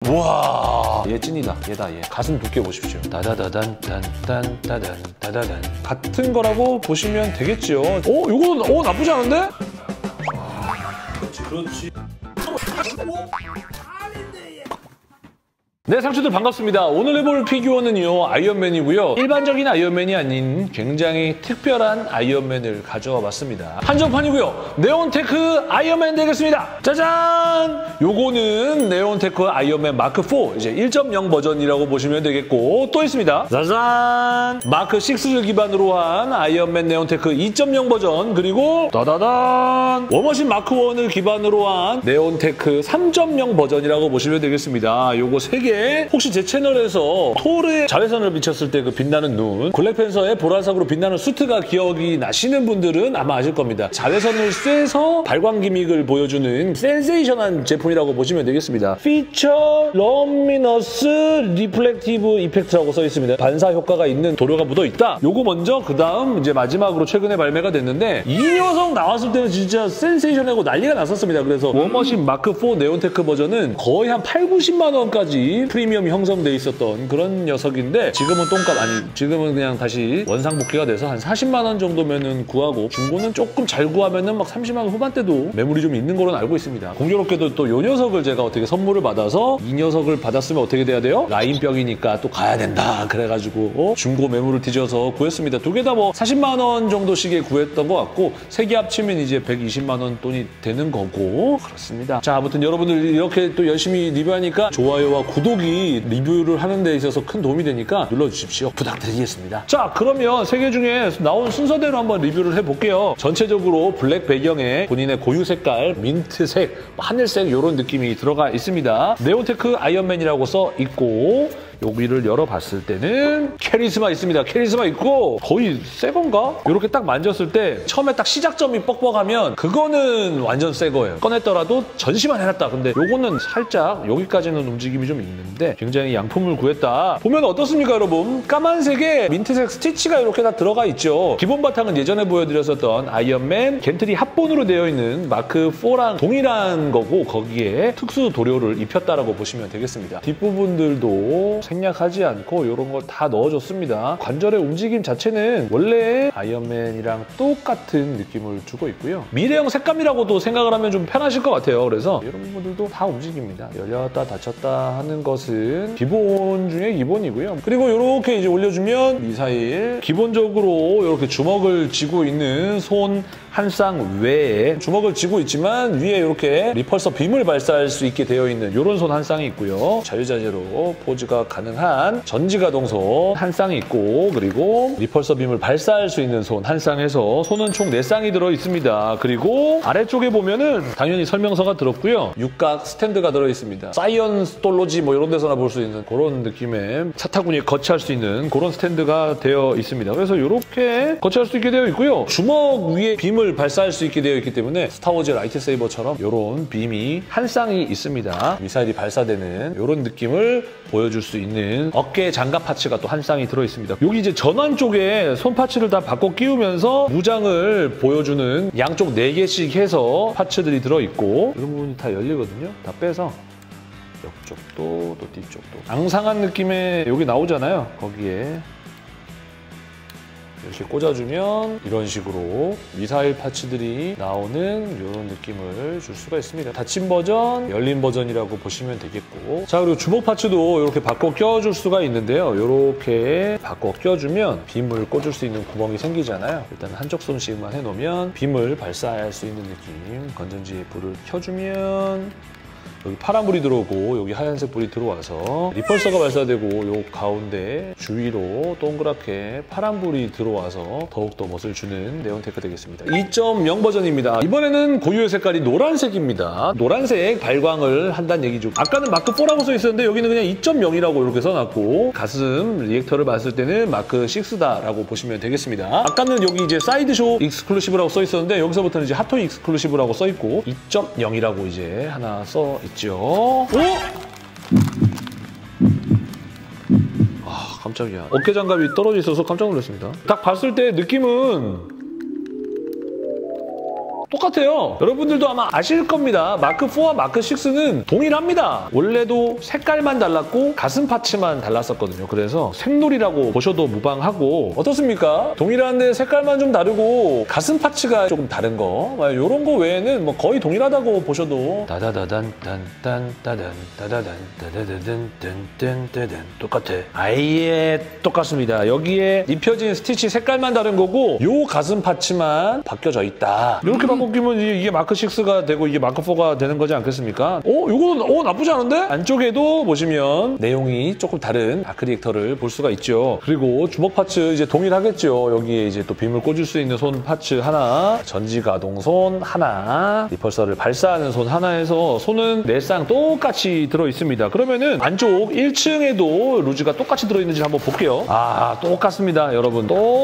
우와, 얘 찐이다. 얘다, 얘. 가슴 두께 보십시오. 다다다단, 딴, 따단, 다다단. 같은 거라고 보시면 되겠죠. 요거 나쁘지 않은데? 그렇지. 네, 상추들 반갑습니다. 오늘 해볼 피규어는요, 아이언맨이고요. 일반적인 아이언맨이 아닌 굉장히 특별한 아이언맨을 가져와 봤습니다. 한정판이고요. 네온테크 아이언맨 되겠습니다. 짜잔! 요거는 네온테크 아이언맨 마크 4, 이제 1.0 버전이라고 보시면 되겠고, 또 있습니다. 짜잔! 마크 6를 기반으로 한 아이언맨 네온테크 2.0 버전, 그리고 따다단! 워머신 마크 1을 기반으로 한 네온테크 3.0 버전이라고 보시면 되겠습니다. 요거 3개. 혹시 제 채널에서 토르의 자외선을 비쳤을 때 그 빛나는 눈, 블랙팬서의 보라색으로 빛나는 수트가 기억이 나시는 분들은 아마 아실 겁니다. 자외선을 쐬서 발광 기믹을 보여주는 센세이션한 제품이라고 보시면 되겠습니다. 피처 러미너스 리플렉티브 이펙트라고 써 있습니다. 반사 효과가 있는 도료가 묻어 있다. 요거 먼저, 그 다음 이제 마지막으로 최근에 발매가 됐는데, 이 녀석 나왔을 때는 진짜 센세이션하고 난리가 났었습니다. 그래서 워머신 마크 4 네온테크 버전은 거의 한 8, 90만 원까지 프리미엄이 형성돼 있었던 그런 녀석인데, 지금은 똥값, 아니 지금은 그냥 다시 원상복귀가 돼서 한 40만 원 정도면은 구하고, 중고는 조금 잘 구하면은 막 30만 원 후반대도 매물이 좀 있는 걸로 알고 있습니다. 공교롭게도 또 요 녀석을 제가 어떻게 선물을 받아서, 이 녀석을 받았으면 어떻게 돼야 돼요? 라인병이니까 또 가야 된다 그래가지고 중고 매물을 뒤져서 구했습니다. 두 개 다 뭐 40만 원 정도씩에 구했던 것 같고, 세 개 합치면 이제 120만 원 돈이 되는 거고, 그렇습니다. 자, 아무튼 여러분들 이렇게 또 열심히 리뷰하니까 좋아요와 구독이 리뷰를 하는 데 있어서 큰 도움이 되니까 눌러주십시오. 부탁드리겠습니다. 자, 그러면 세 개 중에 나온 순서대로 한번 리뷰를 해볼게요. 전체적으로 블랙 배경에 본인의 고유 색깔, 민트색, 하늘색 이런 느낌이 들어가 있습니다. 네온테크 아이언맨이라고 써 있고, 여기를 열어봤을 때는 캐리스마 있습니다. 캐리스마 있고, 거의 새 건가? 이렇게 딱 만졌을 때 처음에 딱 시작점이 뻑뻑하면 그거는 완전 새 거예요. 꺼냈더라도 전시만 해놨다. 근데 요거는 살짝 여기까지는 움직임이 좀 있는데 굉장히 양품을 구했다. 보면 어떻습니까, 여러분? 까만색에 민트색 스티치가 이렇게 다 들어가 있죠. 기본 바탕은 예전에 보여드렸었던 아이언맨 겐트리 합본으로 되어 있는 마크 4랑 동일한 거고, 거기에 특수 도료를 입혔다라고 보시면 되겠습니다. 뒷부분들도 생략하지 않고 이런 거 다 넣어줬습니다. 관절의 움직임 자체는 원래 아이언맨이랑 똑같은 느낌을 주고 있고요. 미래형 색감이라고도 생각을 하면 좀 편하실 것 같아요. 그래서 이런 부분들도 다 움직입니다. 열렸다 닫혔다 하는 것은 기본 중에 기본이고요. 그리고 이렇게 이제 올려주면 미사일, 기본적으로 이렇게 주먹을 쥐고 있는 손 한 쌍 외에, 주먹을 쥐고 있지만 위에 이렇게 리펄서 빔을 발사할 수 있게 되어 있는 이런 손 한 쌍이 있고요. 자유자재로 포즈가 가능한 전지가동손 한 쌍이 있고, 그리고 리펄서 빔을 발사할 수 있는 손 한 쌍에서 손은 총 4쌍이 들어 있습니다. 그리고 아래쪽에 보면은 당연히 설명서가 들었고요. 육각 스탠드가 들어 있습니다. 사이언 스톨로지 뭐 이런 데서나 볼 수 있는 그런 느낌의 차타구니에 거치할 수 있는 그런 스탠드가 되어 있습니다. 그래서 이렇게 거치할 수 있게 되어 있고요. 주먹 위에 빔을 발사할 수 있게 되어 있기 때문에 스타워즈 라이트세이버처럼 이런 빔이 한 쌍이 있습니다. 미사일이 발사되는 이런 느낌을 보여줄 수 있는 어깨 장갑 파츠가 또 한 쌍이 들어있습니다. 여기 이제 전완 쪽에 손 파츠를 다 바꿔 끼우면서 무장을 보여주는 양쪽 4개씩 해서 파츠들이 들어있고, 이런 부분이 다 열리거든요. 다 빼서 옆쪽도 또 뒤쪽도 앙상한 느낌의 여기 나오잖아요. 거기에 이렇게 꽂아주면 이런 식으로 미사일 파츠들이 나오는 이런 느낌을 줄 수가 있습니다. 닫힌 버전, 열린 버전이라고 보시면 되겠고, 자, 그리고 주먹 파츠도 이렇게 바꿔 껴줄 수가 있는데요. 이렇게 바꿔 껴주면 빔을 꽂을 수 있는 구멍이 생기잖아요. 일단 한쪽 손씩만 해놓으면 빔을 발사할 수 있는 느낌. 건전지에 불을 켜주면 여기 파란불이 들어오고 여기 하얀색 불이 들어와서 리펄서가 발사되고 요 가운데 주위로 동그랗게 파란불이 들어와서 더욱더 멋을 주는 네온테크 되겠습니다. 2.0 버전입니다. 이번에는 고유의 색깔이 노란색입니다. 노란색 발광을 한다는 얘기죠. 아까는 마크 4라고 써 있었는데 여기는 그냥 2.0이라고 이렇게 써놨고, 가슴 리액터를 봤을 때는 마크 6다라고 보시면 되겠습니다. 아까는 여기 이제 사이드쇼 익스클루시브라고 써 있었는데 여기서부터는 이제 핫토이 익스클루시브라고 써 있고 2.0이라고 이제 하나 써 있죠. 오! 아, 깜짝이야. 어깨 장갑이 떨어져 있어서 깜짝 놀랐습니다. 딱 봤을 때 느낌은 똑같아요. 여러분들도 아마 아실 겁니다. 마크 4와 마크 6는 동일합니다. 원래도 색깔만 달랐고 가슴 파츠만 달랐었거든요. 그래서 생놀이라고 보셔도 무방하고 어떻습니까? 동일한데 색깔만 좀 다르고 가슴 파츠가 조금 다른 거 이런 거 외에는 뭐 거의 동일하다고 보셔도 따다다단 딴딴 따단 따다단 따다다단 딴딴 따단 똑같아. 아예 똑같습니다. 여기에 입혀진 스티치 색깔만 다른 거고 요 가슴 파츠만 바뀌어져 있다. 이렇게 바꾸면 이게 마크 6가 되고 이게 마크 4가 되는 거지 않겠습니까? 요거는 나쁘지 않은데? 안쪽에도 보시면 내용이 조금 다른 아크릴릭터를 볼 수가 있죠. 그리고 주먹 파츠 이제 동일하겠죠. 여기에 이제 또 빔을 꽂을 수 있는 손 파츠 하나, 전지 가동 손 하나, 리펄서를 발사하는 손 하나에서 손은 4쌍 똑같이 들어있습니다. 그러면은 안쪽 1층에도 루즈가 똑같이 들어있는지 한번 볼게요. 똑같습니다. 여러분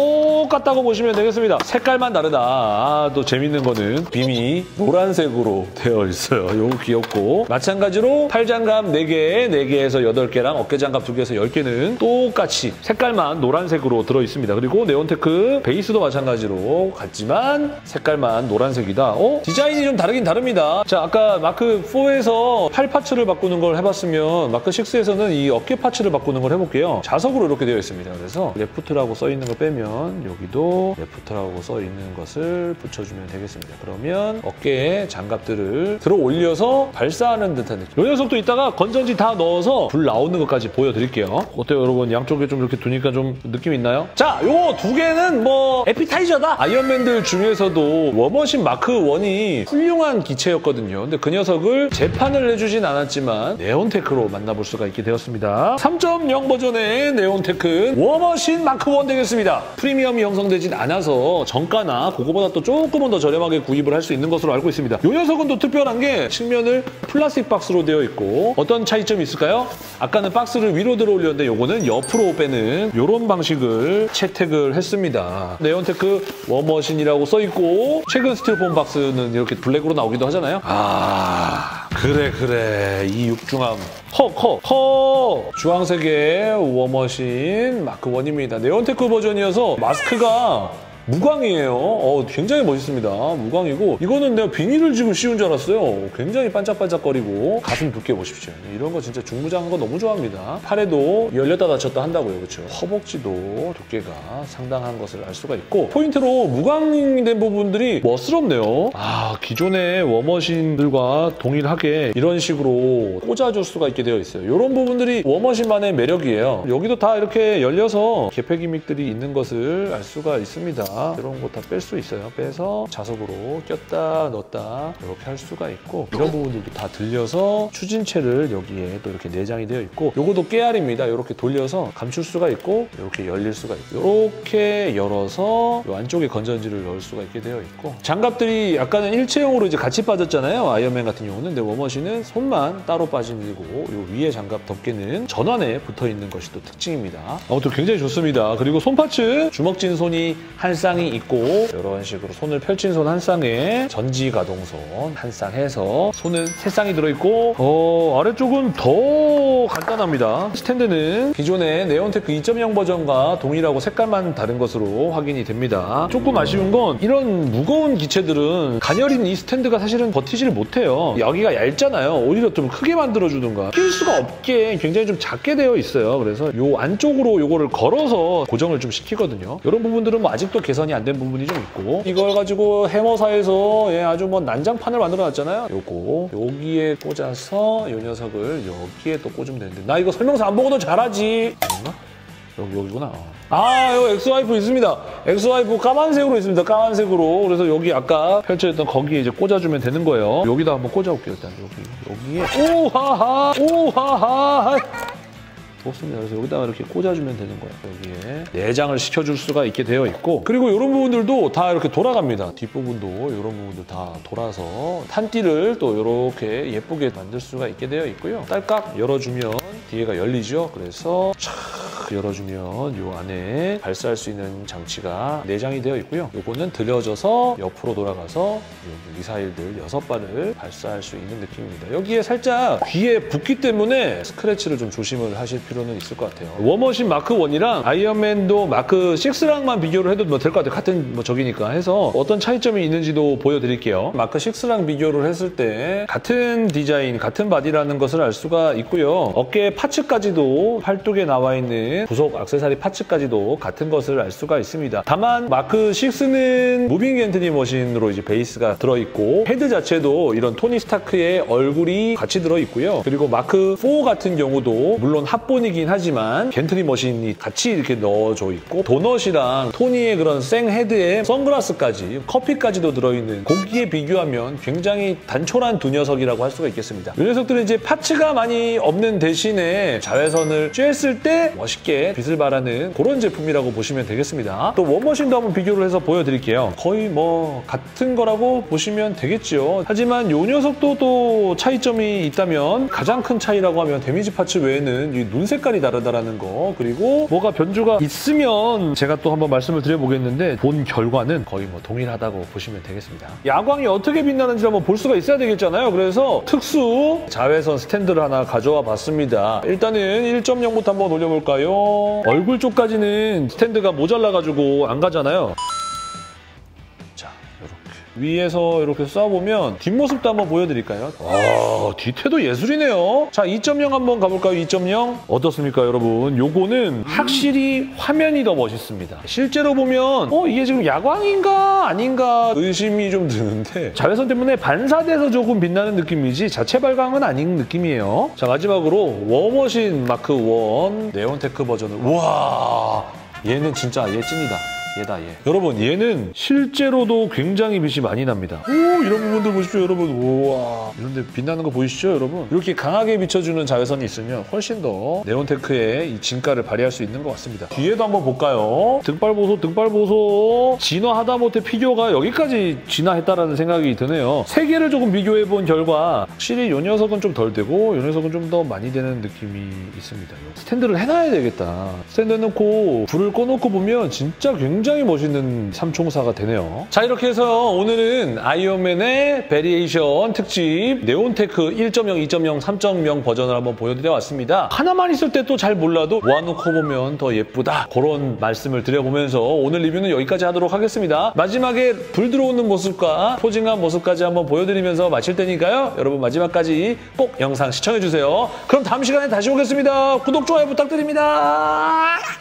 똑같다고 보시면 되겠습니다. 색깔만 다르다. 또 재밌는 거는 빔이 노란색으로 되어 있어요. 요거 귀엽고 마찬가지로 팔장갑 4개, 4개에서 8개랑 어깨장갑 2개에서 10개는 똑같이 색깔만 노란색으로 들어있습니다. 그리고 네온테크 베이스도 마찬가지로 같지만 색깔만 노란색이다. 디자인이 좀 다르긴 다릅니다. 자, 아까 마크 4에서 팔 파츠를 바꾸는 걸 해봤으면 마크 6에서는 이 어깨 파츠를 바꾸는 걸 해볼게요. 자석으로 이렇게 되어 있습니다. 그래서 레프트라고 써있는 거 빼면 여기도 레프트라고 써있는 것을 붙여주면 되겠습니다. 그러면 어깨에 장갑들을 들어 올려서 발사하는 듯한 느낌. 이 녀석도 이따가 건전지 다 넣어서 불 나오는 것까지 보여드릴게요. 어때요, 여러분? 양쪽에 좀 이렇게 두니까 좀 느낌 있나요? 자, 요거 2개는 뭐 에피타이저다. 아이언맨들 중에서도 워머신 마크 1이 훌륭한 기체였거든요. 근데 그 녀석을 재판을 해주진 않았지만 네온테크로 만나볼 수가 있게 되었습니다. 3.0 버전의 네온테크 워머신 마크 1 되겠습니다. 프리미엄이 형성되진 않아서 정가나 그거보다 또 조금은 더 저렴하게 구입을 할 수 있는 것으로 알고 있습니다. 이 녀석은 또 특별한 게 측면을 플라스틱 박스로 되어 있고 어떤 차이점이 있을까요? 아까는 박스를 위로 들어 올렸는데 요거는 옆으로 빼는 이런 방식을 채택을 했습니다. 네온테크 워머신이라고 써있고 최근 스티로폼 박스는 이렇게 블랙으로 나오기도 하잖아요. 그래 이 육중함 커 주황색의 워머신 마크 1입니다. 네온테크 버전이어서 마스크가 무광이에요. 굉장히 멋있습니다. 무광이고 이거는 내가 비닐을 지금 씌운 줄 알았어요. 굉장히 반짝반짝거리고 가슴 두께 보십시오. 이런 거 진짜 중무장한 거 너무 좋아합니다. 팔에도 열렸다 닫혔다 한다고요. 그렇죠? 허벅지도 두께가 상당한 것을 알 수가 있고 포인트로 무광된 부분들이 멋스럽네요. 기존의 워머신들과 동일하게 이런 식으로 꽂아줄 수가 있게 되어 있어요. 이런 부분들이 워머신만의 매력이에요. 여기도 다 이렇게 열려서 개폐 기믹들이 있는 것을 알 수가 있습니다. 이런 거 다 뺄 수 있어요. 빼서 자석으로 꼈다 넣었다 이렇게 할 수가 있고 이런 부분들도 다 들려서 추진체를 여기에 또 이렇게 내장이 되어 있고 요것도 깨알입니다. 이렇게 돌려서 감출 수가 있고 이렇게 열릴 수가 있고 이렇게 열어서 요 안쪽에 건전지를 넣을 수가 있게 되어 있고 장갑들이 아까는 일체형으로 이제 같이 빠졌잖아요. 아이언맨 같은 경우는. 근데 워머신은 손만 따로 빠지고 요 위에 장갑 덮개는 전원에 붙어 있는 것이 또 특징입니다. 아무튼 굉장히 좋습니다. 그리고 손 파츠 주먹진 손이 한 쌍이 있고 이런 식으로 손을 펼친 손 한 쌍에 전지 가동손 한 쌍 해서 손은 3쌍이 들어있고 아래쪽은 더 간단합니다. 스탠드는 기존의 네온테크 2.0 버전과 동일하고 색깔만 다른 것으로 확인이 됩니다. 조금 아쉬운 건 이런 무거운 기체들은 가녀린 이 스탠드가 사실은 버티지를 못해요. 여기가 얇잖아요. 오히려 좀 크게 만들어주든가 낄 수가 없게 굉장히 좀 작게 되어 있어요. 그래서 요 안쪽으로 요거를 걸어서 고정을 좀 시키거든요. 이런 부분들은 뭐 아직도 개선이 안 된 부분이 좀 있고 이걸 가지고 해머사에서 아주 뭐 난장판을 만들어놨잖아요. 요거 여기에 꽂아서 이 녀석을 여기에 또 꽂으면 되는데 나 이거 설명서 안 보고도 잘하지. 아닌가? 여기구나. 여기 엑스와이프 있습니다. 엑스와이프 까만색으로 있습니다. 까만색으로. 그래서 여기 아까 펼쳐있던 거기에 이제 꽂아주면 되는 거예요. 여기다 한번 꽂아볼게요. 일단 여기에. 오하하. 좋습니다. 그래서 여기다가 이렇게 꽂아주면 되는 거예요. 여기에 내장을 시켜줄 수가 있게 되어 있고 그리고 이런 부분들도 다 이렇게 돌아갑니다. 뒷부분도 이런 부분들 다 돌아서 탄띠를 또 이렇게 예쁘게 만들 수가 있게 되어 있고요. 딸깍 열어주면 뒤에가 열리죠. 그래서 열어주면 요 안에 발사할 수 있는 장치가 내장이 되어 있고요. 요거는 들여져서 옆으로 돌아가서 미사일들 6발을 발사할 수 있는 느낌입니다. 여기에 살짝 귀에 붙기 때문에 스크래치를 좀 조심을 하실 필요는 있을 것 같아요. 워머신 마크 1이랑 아이언맨도 마크 6랑만 비교를 해도 될 것 같아요. 같은 적이니까 해서 어떤 차이점이 있는지도 보여드릴게요. 마크 6랑 비교를 했을 때 같은 디자인, 같은 바디라는 것을 알 수가 있고요. 어깨 파츠까지도 팔뚝에 나와 있는 부속 액세서리 파츠까지도 같은 것을 알 수가 있습니다. 다만 마크 6는 무빙 엔트리 머신으로 이제 베이스가 들어있고 헤드 자체도 이런 토니 스타크의 얼굴이 같이 들어있고요. 그리고 마크 4 같은 경우도 물론 합본이긴 하지만 겐트리 머신이 같이 이렇게 넣어져 있고 도넛이랑 토니의 그런 생 헤드에 선글라스까지 커피까지도 들어있는 거기에 비교하면 굉장히 단촐한 두 녀석이라고 할 수가 있겠습니다. 이 녀석들은 이제 파츠가 많이 없는 대신에 자외선을 쬐었을 때 멋있게 빛을 발하는 그런 제품이라고 보시면 되겠습니다. 또 워머신도 한번 비교를 해서 보여드릴게요. 거의 뭐 같은 거라고 보시면 되겠죠. 하지만 이 녀석도 또 차이점이 있다면 가장 큰 차이라고 하면 데미지 파츠 외에는 이 눈 색깔이 다르다라는 거, 그리고 뭐가 변주가 있으면 제가 또 한번 말씀을 드려보겠는데 본 결과는 거의 뭐 동일하다고 보시면 되겠습니다. 야광이 어떻게 빛나는지 한번 볼 수가 있어야 되겠잖아요. 그래서 특수 자외선 스탠드를 하나 가져와 봤습니다. 일단은 1.0부터 한번 올려볼까요? 얼굴 쪽까지는 스탠드가 모자라가지고 안 가잖아요. 자, 이렇게 위에서 이렇게 쏴보면 뒷모습도 한번 보여드릴까요? 뒤태도 예술이네요. 자, 2.0 한번 가볼까요? 2.0 어떻습니까, 여러분? 요거는 확실히 화면이 더 멋있습니다. 실제로 보면 이게 지금 야광인가 아닌가 의심이 좀 드는데 자외선 때문에 반사돼서 조금 빛나는 느낌이지 자체 발광은 아닌 느낌이에요. 자, 마지막으로 워머신 마크 1 네온테크 버전을 우와, 얘는 진짜 얘 찐이다. 얘다, 얘. 여러분, 얘는 실제로도 굉장히 빛이 많이 납니다. 오, 이런 부분들 보십시오, 여러분. 우와. 이런데 빛나는 거 보이시죠, 여러분? 이렇게 강하게 비춰주는 자외선이 있으면 훨씬 더 네온테크의 이 진가를 발휘할 수 있는 것 같습니다. 뒤에도 한번 볼까요? 등발 보소, 등발 보소. 진화하다 못해 피규어가 여기까지 진화했다라는 생각이 드네요. 세 개를 조금 비교해본 결과 확실히 이 녀석은 좀 덜 되고 이 녀석은 좀 더 많이 되는 느낌이 있습니다. 스탠드를 해놔야 되겠다. 스탠드 놓고 불을 꺼놓고 보면 진짜 굉장히 멋있는 삼총사가 되네요. 자, 이렇게 해서 오늘은 아이언맨의 베리에이션 특집 네온테크 1.0, 2.0, 3.0 버전을 한번 보여드려 왔습니다. 하나만 있을 때 또 잘 몰라도 모아놓고 보면 더 예쁘다, 그런 말씀을 드려보면서 오늘 리뷰는 여기까지 하도록 하겠습니다. 마지막에 불 들어오는 모습과 포징한 모습까지 한번 보여드리면서 마칠 테니까요. 여러분 마지막까지 꼭 영상 시청해주세요. 그럼 다음 시간에 다시 오겠습니다. 구독, 좋아요 부탁드립니다.